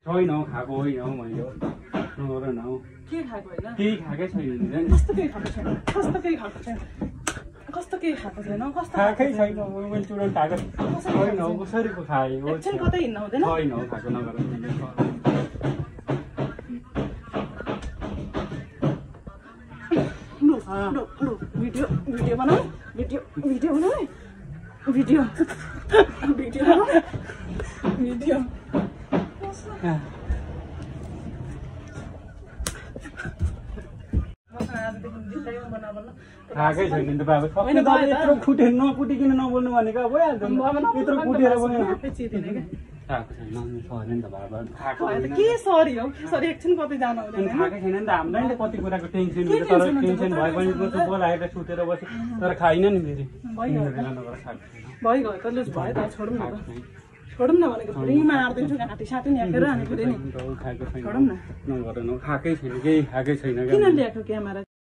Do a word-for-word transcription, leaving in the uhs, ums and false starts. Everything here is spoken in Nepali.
छैन खाएको होइन हौ मैले नगर न हौ के खाएको होइन केही खाएकै छैन नि कस्तो केही खाएको छैन कस्तो केही खाएको छैन कस्तो केही खाएको छैन कस्तो खाएकै छैन मैले तुरन्त खाएको छैन हौ कसरी पो खाएँ हो एकछिन कतै हिँड्न हुँदैन छैन हौ खाएको नगर लु लु भिडियो भिडियो बनाऊ भिडियो भिडियो बनाऊ भिडियो भिडियो बनाऊ भिडियो खाएकै छैन नि त बाबा यत्रो फुटे नकुटिकन नबोल्नु भनेको भइहाल्छ यत्रो कुटेर पनि खाएको छैन सरी नि त बाबा के सरी हो सरी एकछिन कतै जानु हुँदैन खाएकै छैन नि त हामीलाई नि कति कुराको टेन्सन हुन्छ तर टेन्सन भए पनि बोलाएर सुतेर बसेँ तर खाइन नि फेरि भइगयो भइगयो त लुज भयो त छोडौँ न छोडौँ न भनेको फेरि मारिदिन्छु घाँटी साँटी ल्याएर अनि फेरि नि छोडौँ न नगर न खाएकै छैन केही खाएकै छैन किन ल्याएको क्यामेरा